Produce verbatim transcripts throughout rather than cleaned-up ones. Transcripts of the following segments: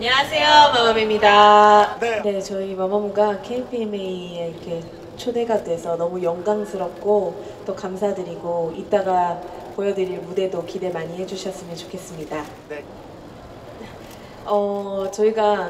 안녕하세요, 마마모입니다. 네. 네, 저희 마마모가 케이피엠에이에 이렇게 초대가 돼서 너무 영광스럽고 또 감사드리고 이따가 보여드릴 무대도 기대 많이 해주셨으면 좋겠습니다. 네. 어, 저희가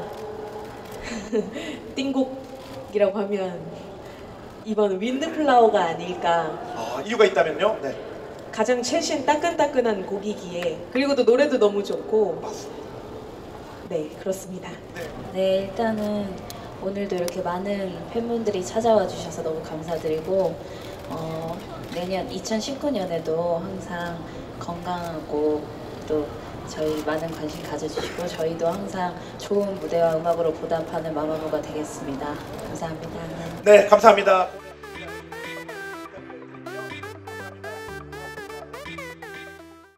띵곡이라고 하면 이번 윈드플라워가 아닐까. 아, 이유가 있다면요? 네. 가장 최신 따끈따끈한 곡이기에 그리고 또 노래도 너무 좋고. 맞습니다. 네, 그렇습니다. 네. 네, 일단은 오늘도 이렇게 많은 팬분들이 찾아와 주셔서 너무 감사드리고 어, 내년 이천십구 년에도 항상 건강하고 또 저희 많은 관심 가져주시고 저희도 항상 좋은 무대와 음악으로 보답하는 마마무가 되겠습니다. 감사합니다. 네, 감사합니다.